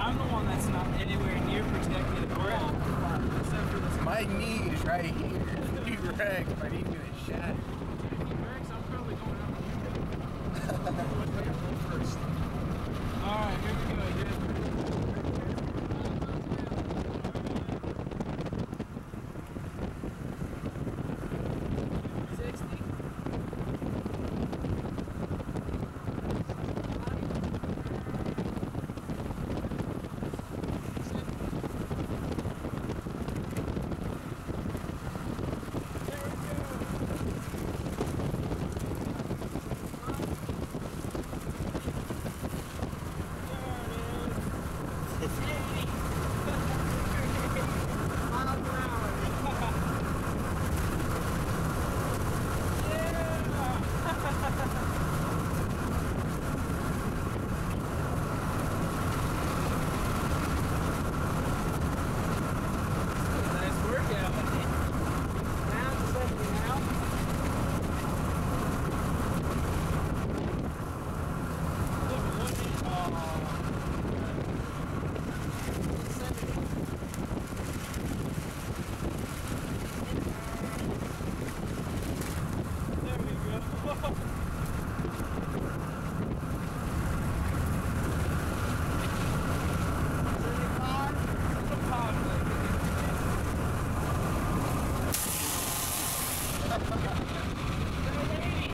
I'm the one that's not anywhere near protected at all. Except for this. My knee is right here. He wrecked. My knee's gonna shatter. If he breaks, I'm probably going out. First. Alright, here we go. Here.